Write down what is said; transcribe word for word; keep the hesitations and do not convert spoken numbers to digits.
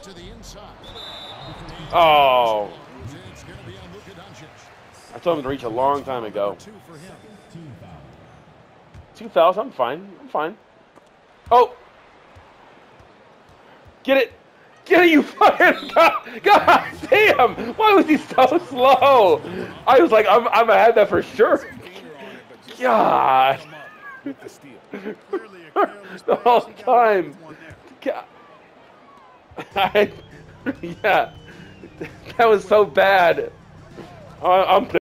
Oh. I told him to reach a long time ago. Two fouls. I'm fine. I'm fine. Oh. Get it. Get it, you fucking God, God damn! Why was he so slow? I was like, I'm, I'm gonna have that for sure. God. The whole time. God. I, yeah. That was so bad. I, I'm